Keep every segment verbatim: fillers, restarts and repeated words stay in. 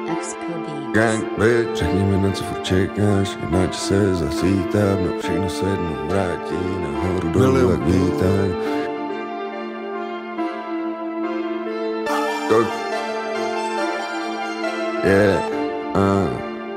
Gang, bitch, řekni mi, na co furt čekáš, jinak se zasítám, na všechno sednu, vrátí nahoru dolů jak vítám. Yeah, uh.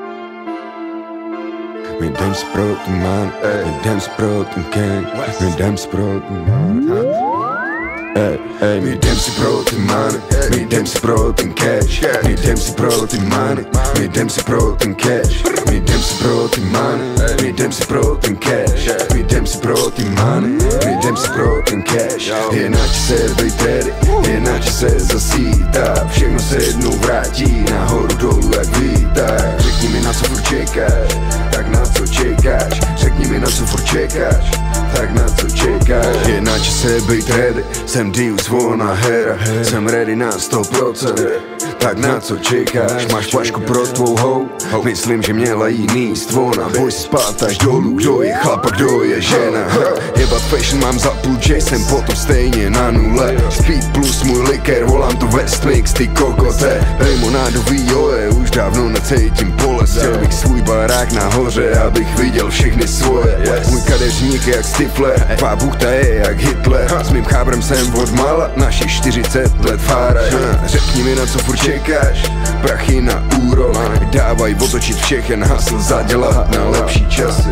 My jdem si pro ten man, my jdem si pro ten gang, my jdem si pro ten man. Ey, ey, my jdem si pro ten money, my jdem si pro ten cash, my jdem si pro ten money, my jdem si pro ten cash, my jdem si pro ten money, my jdem si pro ten cash, my jdem si pro ten money, my jdem si pro ten cash. Jinak se bejt ready, jinak se zasítá, všechno se jednou vrátí nahoru dolů jak vítá. Řekni mi, na co furt čekáš, tak na co čekáš, řekni mi, na co furt čekáš, tak na co čekáš. Jinak se bejt ready, jsem Deus Vona hera, jsem ready na sto procent, tak na co čekáš, máš flašku pro tvou hou, myslím, že měla jiný stvona, boj si spát až dolů, kdo je chlap a kdo je žena. Jebat fashion mám za půl J, jsem potom stejně na nule, speed plus můj likér, volám to West Mix, ty kokote, limonádový joje, už dávno necítím bolest, chtěl bych svůj barák nahoře, abych viděl všechny svoje, můj kadeřník je jak Stifler, tvá buchta je jak Hitler, s mým chábrem jsem od mala, naši čtyřicet let fáraj. Řekni mi, na co furt čekáš, prachy na úrok, dávaj otočit všechen hasl, zadělat na lepší časy.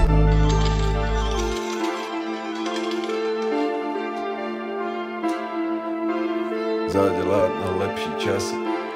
Zadělat na lepší časy.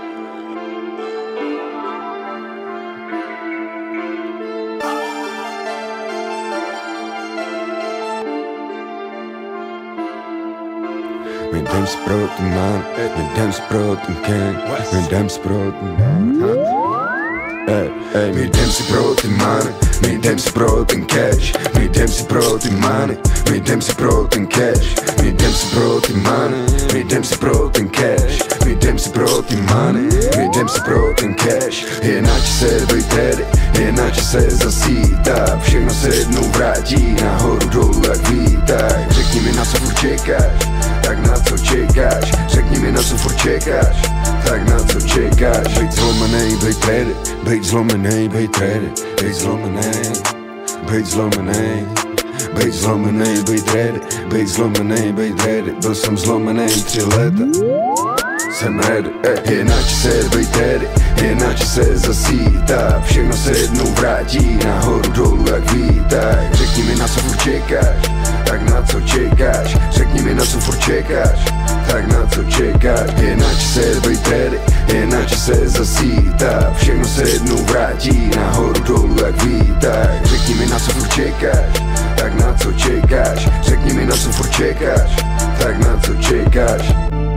My jdem si pro ten man, my jdem si pro ten gang, my jdem si pro ten man. Ey, ey, my jdem si pro ten money, my jdem si pro ten cash, my jdem si pro ten money, my jdem si pro ten cash, my jdem si pro ten money, my jdem si pro ten cash, my jdem si pro ten money, my jdem si pro ten cash. Jinak se bejt ready, jinak se zasítá, všechno se jednou vrátí nahoru dolů jak vítá. Řekni mi, na co furt čekáš, tak na co čekáš, řekni mi, na co furt čekáš, tak na co čekáš. Bejt zlomenej, bejt ready, bejt zlomenej, bejt ready, bejt zlomenej, bejt zlomenej, bejt zlomenej, bejt ready, bejt zlomenej, bejt ready. Byl jsem zlomenej tři leta, jsem ready, ey. Jinak se bejt ready, jinak se zasítá, všechno se jednou vrátí nahoru dolů jak vítá. Řekni mi, na co furt čekáš, tak na co čekáš, řekni mi, na co furt čekáš, tak na co čekáš. Jinak se bejt ready, jinak se zasítá, všechno se jednou vrátí nahoru dolů jak vítá. Řekni mi, na co furt čekáš, tak na co čekáš, řekni mi, na co furt čekáš, tak na co čekáš.